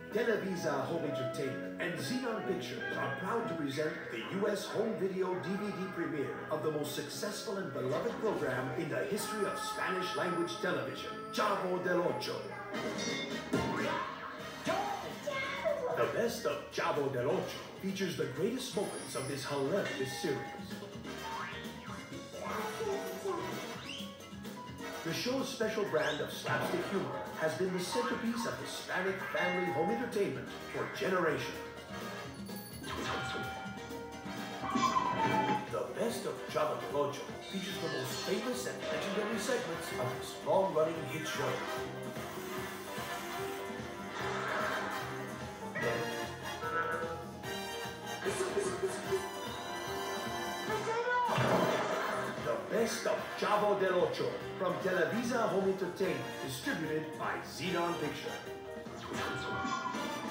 Televisa Home Entertainment and Xenon Pictures are proud to present the U.S. home video DVD premiere of the most successful and beloved program in the history of Spanish language television, Chavo del Ocho. The best of Chavo del Ocho features the greatest moments of this hilarious series. The show's special brand of slapstick humor has been the centerpiece of Hispanic family home entertainment for generations. The best of Chavo del Ocho features the most famous and legendary segments of this long-running hit show. The best of Chavo del Ocho from Televisa Home Entertainment, distributed by Xenon Pictures.